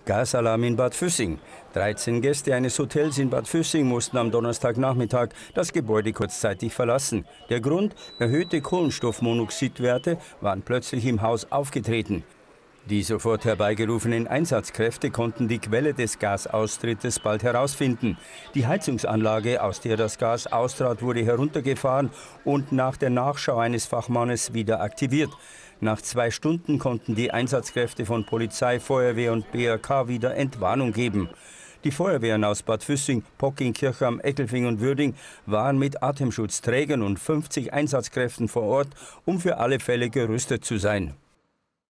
Gasalarm in Bad Füssing. 13 Gäste eines Hotels in Bad Füssing mussten am Donnerstagnachmittag das Gebäude kurzzeitig verlassen. Der Grund? Erhöhte Kohlenstoffmonoxidwerte waren plötzlich im Haus aufgetreten. Die sofort herbeigerufenen Einsatzkräfte konnten die Quelle des Gasaustrittes bald herausfinden. Die Heizungsanlage, aus der das Gas austrat, wurde heruntergefahren und nach der Nachschau eines Fachmannes wieder aktiviert. Nach 2 Stunden konnten die Einsatzkräfte von Polizei, Feuerwehr und BRK wieder Entwarnung geben. Die Feuerwehren aus Bad Füssing, Pocking, Kirchheim, Eckelfing und Würding waren mit Atemschutzträgern und 50 Einsatzkräften vor Ort, um für alle Fälle gerüstet zu sein.